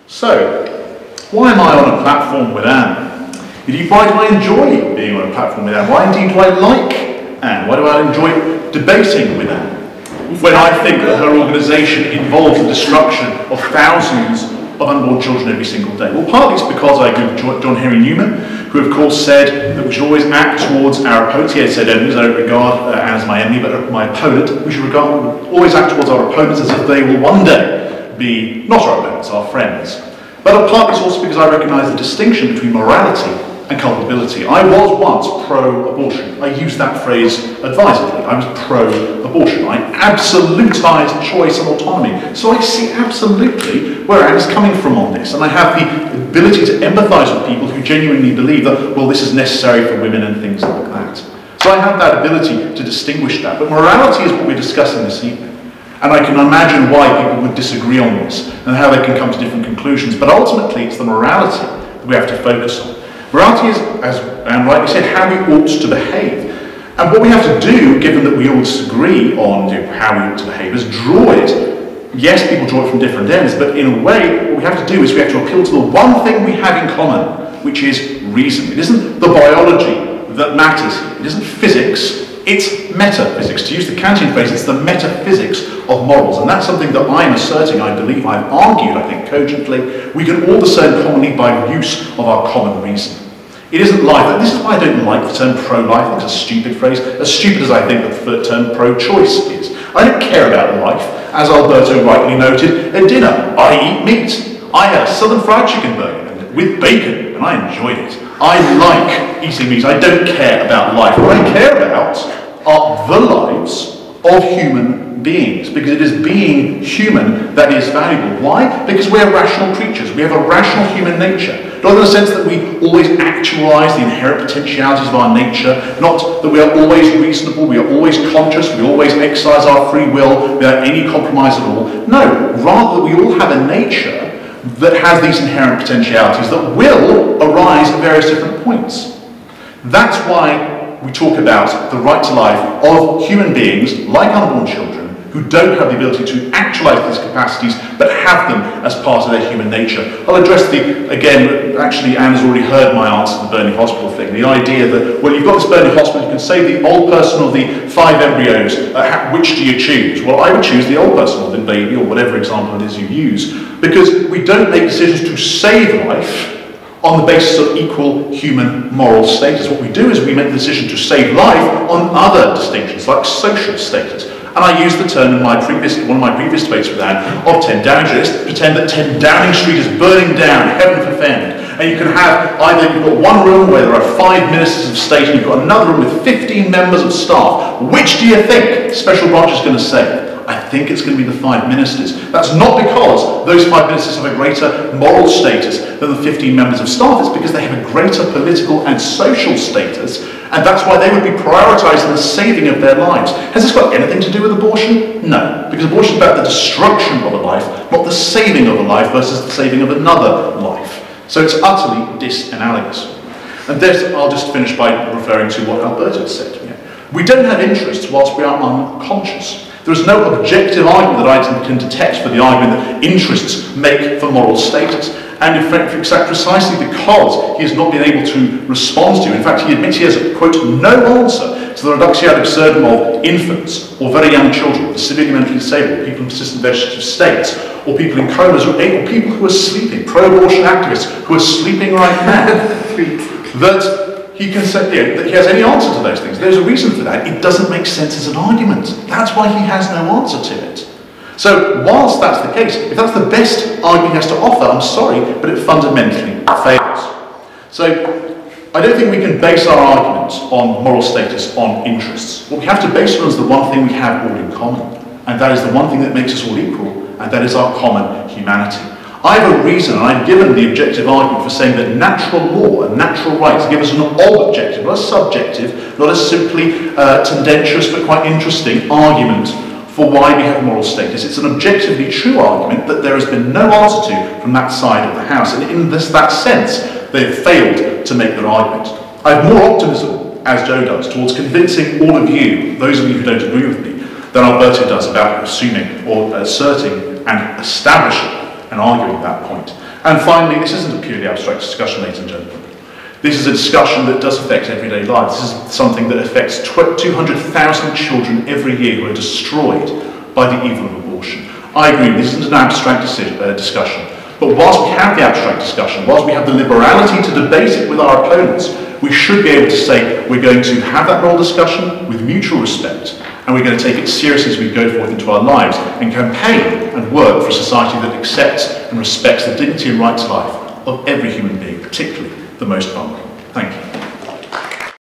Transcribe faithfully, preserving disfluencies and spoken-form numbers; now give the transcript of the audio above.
So, why am I on a platform with Anne? Indeed, why do I enjoy being on a platform with Anne? Why indeed do I like Anne? Why do I enjoy debating with Anne? When I think that her organisation involves the destruction of thousands of unborn children every single day. Well, partly it's because I agree with John Henry Newman, who of course said that we should always act towards our opponents. He had said enemies, I don't regard uh, Anne as my enemy, but my opponent. We should regard, always act towards our opponents as if they will one day be not our opponents, our friends. But partly it's also because I recognise the distinction between morality and culpability. I was once pro-abortion. I use that phrase advisedly. I was pro-abortion. I absolutised choice and autonomy. So I see absolutely where Anne is coming from on this. And I have the ability to empathise with people who genuinely believe that, well, this is necessary for women and things like that. So I have that ability to distinguish that. But morality is what we're discussing this evening. And I can imagine why people would disagree on this and how they can come to different conclusions. But ultimately, it's the morality that we have to focus on. Morality is, as Anne rightly said, how we ought to behave. And what we have to do, given that we all disagree on you know, how we ought to behave, is draw it. Yes, people draw it from different ends, but in a way, what we have to do is we have to appeal to the one thing we have in common, which is reason. It isn't the biology that matters here. It isn't physics, it's metaphysics. To use the Kantian phrase, it's the metaphysics of morals. And that's something that I'm asserting, I believe, I've argued, I think, cogently. We can all discern commonly by use of our common reason. It isn't life. This is why I don't like the term pro-life. I think it's a stupid phrase. As stupid as I think the term pro-choice is. I don't care about life. As Alberto rightly noted, at dinner, I eat meat. I had a southern fried chicken burger with bacon, and I enjoyed it. I like eating meat. I don't care about life. What I care about are the lives of human beings, because it is being human that is valuable. Why? Because we are rational creatures. We have a rational human nature. Not in the sense that we always actualise the inherent potentialities of our nature, not that we are always reasonable, we are always conscious, we always exercise our free will without any compromise at all. No, rather that we all have a nature that has these inherent potentialities that will arise at various different points. That's why we talk about the right to life of human beings, like unborn children, who don't have the ability to actualise these capacities, but have them as part of their human nature. I'll address the, again, actually Anne has already heard my answer to the Burnley Hospital thing, the idea that, well, you've got this Burnley Hospital, you can save the old person or the five embryos, uh, which do you choose? Well, I would choose the old person or the baby, or whatever example it is you use, because we don't make decisions to save life on the basis of equal human moral status. What we do is we make the decision to save life on other distinctions, like social status. And I used the term in my previous, one of my previous debates with Anne of ten Downing Street. Let's pretend that ten Downing Street is burning down, heaven forfend. And you can have either, you've got one room where there are five ministers of state and you've got another room with fifteen members of staff. Which do you think the special branch is going to say? I think it's going to be the five ministers. That's not because those five ministers have a greater moral status than the fifteen members of staff. It's because they have a greater political and social status, and that's why they would be prioritising the saving of their lives. Has this got anything to do with abortion? No, because abortion is about the destruction of a life, not the saving of a life versus the saving of another life. So it's utterly disanalogous. And this, I'll just finish by referring to what Alberto said. We don't have interests whilst we are unconscious. There is no objective argument that I can detect for the argument that interests make for moral status. And in fact, precisely because he has not been able to respond to, in fact, he admits he has, quote, no answer to the reduction ad absurdum of infants or very young children, severely mentally disabled, people in persistent vegetative states, or people in comas, or people who are sleeping, pro-abortion activists who are sleeping right now, that he can say, you know, that he has any answer to those things. There's a reason for that. It doesn't make sense as an argument. That's why he has no answer to it. So whilst that's the case, if that's the best argument he has to offer, I'm sorry, but it fundamentally fails. So I don't think we can base our arguments on moral status on interests. What we have to base it on is the one thing we have all in common, and that is the one thing that makes us all equal, and that is our common humanity. I have a reason, and I've given the objective argument for saying that natural law and natural rights give us an objective, not a subjective, not a simply uh, tendentious but quite interesting argument for why we have moral status. It's an objectively true argument that there has been no answer to from that side of the House, and in this, that sense, they've failed to make their argument. I have more optimism, as Joe does, towards convincing all of you, those of you who don't agree with me, than Alberto does about assuming or asserting and establishing and arguing that point. And finally, this isn't a purely abstract discussion, ladies and gentlemen. This is a discussion that does affect everyday life. This is something that affects two hundred thousand children every year who are destroyed by the evil of abortion. I agree, this isn't an abstract decision, uh, discussion. But whilst we have the abstract discussion, whilst we have the liberality to debate it with our opponents, we should be able to say we're going to have that moral discussion with mutual respect, and we're going to take it seriously as we go forth into our lives and campaign and work for a society that accepts and respects the dignity and right to life of every human being, particularly the most vulnerable. Thank you.